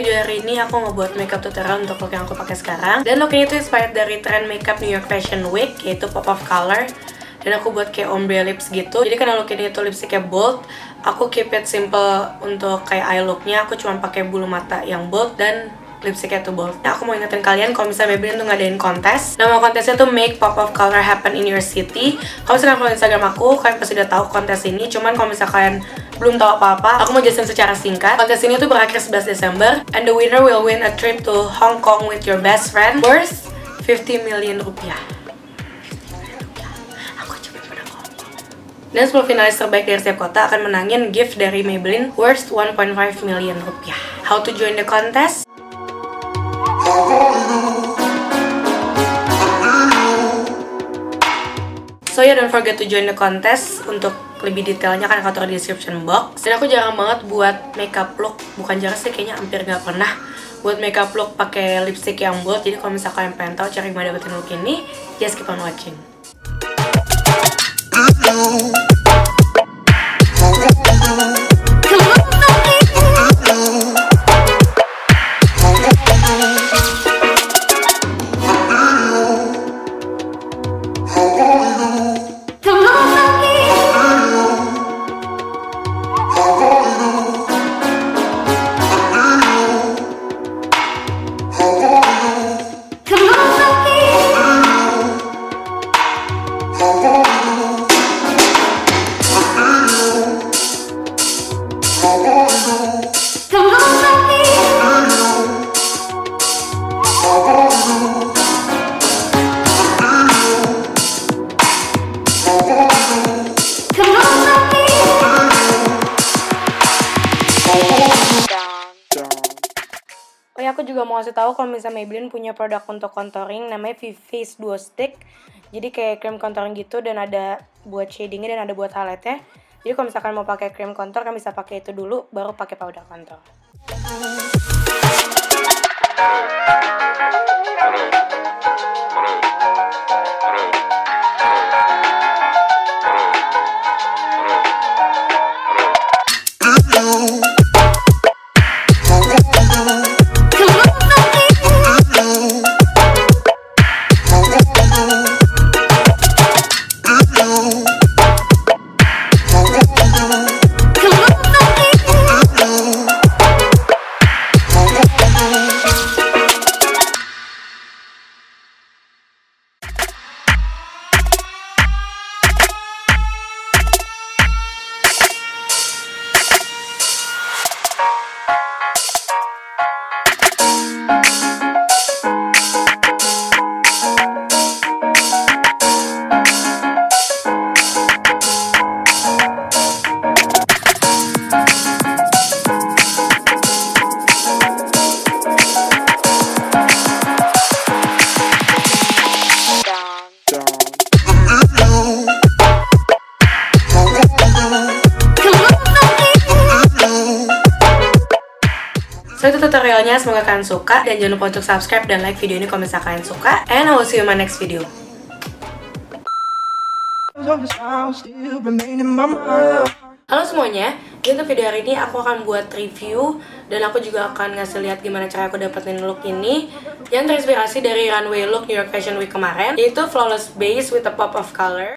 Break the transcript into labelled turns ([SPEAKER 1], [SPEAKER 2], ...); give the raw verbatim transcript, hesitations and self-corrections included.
[SPEAKER 1] video hari ini aku ngebuat makeup tutorial untuk look yang aku pakai sekarang. Dan look ini tuh inspired dari tren makeup New York Fashion Week, yaitu pop of color. Dan aku buat kayak ombre lips gitu. Jadi karena look ini tuh lipsticknya bold, aku keep it simple untuk kayak eye looknya. Aku cuma pakai bulu mata yang bold dan lipsticknya tuh bold. Nah, aku mau ingetin kalian kalau misalnya Maybelline tuh ngadain kontes. Nama kontesnya tuh Make Pop of Color Happen in Your City. Kalau misalkan follow Instagram aku, kalian pasti udah tahu kontes ini. Cuman kalau misalkan kalian belum tahu apa-apa, aku mau jelasin secara singkat. Kontes ini tuh berakhir sebelas Desember, and the winner will win a trip to Hong Kong with your best friend worth fifty million rupiah. Dan sepuluh finalis terbaik dari setiap kota akan menangin gift dari Maybelline worth one point five million rupiah. How to join the contest? So ya, yeah, don't forget to join the contest. Untuk lebih detailnya kan aku taruh di description box. Dan aku jarang banget buat makeup look, bukan jarang sih, kayaknya hampir gak pernah buat makeup look pakai lipstick yang bold. Jadi kalau misalkan kalian pengen tahu cara gimana dapetin look ini, just keep on watching. Oh ya, aku juga mau kasih tahu kalau misalnya Maybelline punya produk untuk contouring namanya V-Face Duo Stick. Jadi kayak cream contouring gitu, dan ada buat shadingnya dan ada buat highlightnya. Jadi kalau misalkan mau pakai cream contour, kan bisa pakai itu dulu baru pakai powder contour. So itu tutorialnya, semoga kalian suka. Dan jangan lupa untuk subscribe dan like video ini kalau misalkan kalian suka. And I will see you in my next video. Halo semuanya, di untuk video hari ini aku akan buat review. Dan aku juga akan ngasih lihat gimana cara aku dapetin look ini, yang terinspirasi dari runway look New York Fashion Week kemarin, yaitu Flawless Base with a Pop of Color.